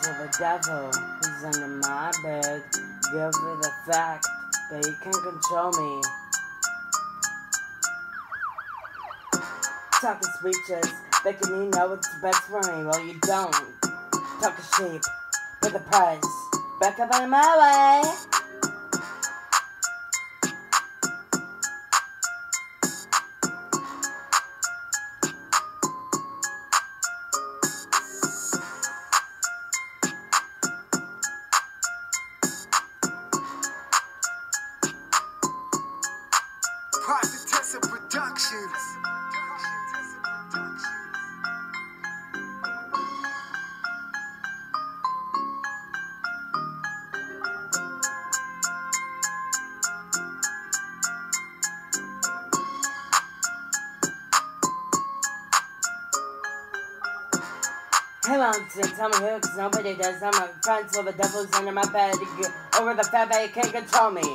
with the devil who's under my bed. Give me the fact that he can control me. Talking speeches, thinking you know what's best for me. Well, you don't. Talk a sheep with a price. Back up on my way. Prentice Productions. Hey, Monty, tell me who, cause nobody does. I'm a friends with the devil's under my bed. Over the fat that you can't control me.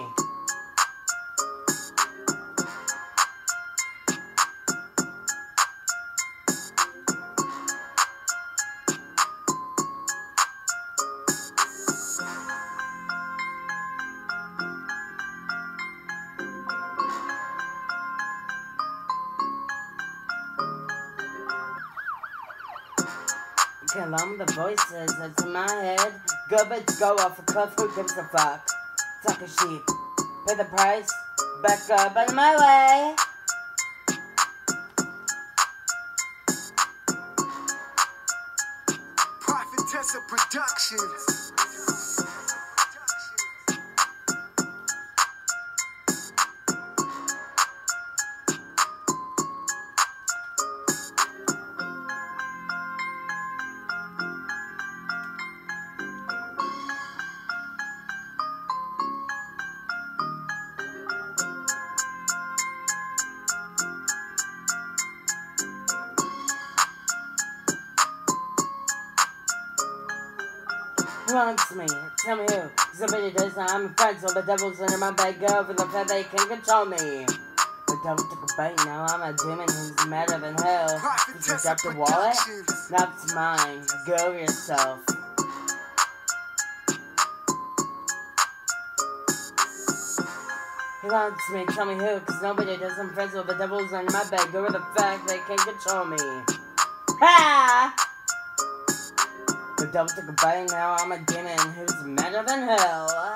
Kill them, the voices that's in my head. Go bitch, go off a cliff, who gives a fuck? Talk a sheep, pay the price, back up on my way. Prentice Productions. Who wants me? Tell me who. Somebody does. I'm friends with the devil's under my bed. Go over the fact they can control me. The devil took a bite. Now I'm a demon who's madder than hell. Did you drop your wallet? Now it's mine. Go yourself. Who wants me? Tell me who. Cause nobody does. I'm friends with the devil's under my bed. Go over the fact they can control me. Ha! The devil took a bite, now I'm a demon who's madder than hell.